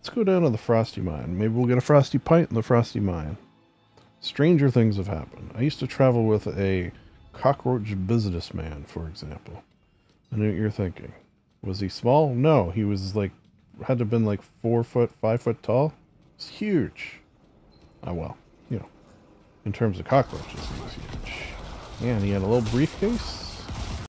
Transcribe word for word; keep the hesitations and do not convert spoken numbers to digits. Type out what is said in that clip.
Let's go down to the Frosty Mine. Maybe we'll get a Frosty Pint in the Frosty Mine. Stranger things have happened. I used to travel with a cockroach businessman, for example. I know what you're thinking. Was he small? No, he was like, had to have been like four foot, five foot tall. It's huge. Oh well, you know, in terms of cockroaches, he was huge. And he had a little briefcase.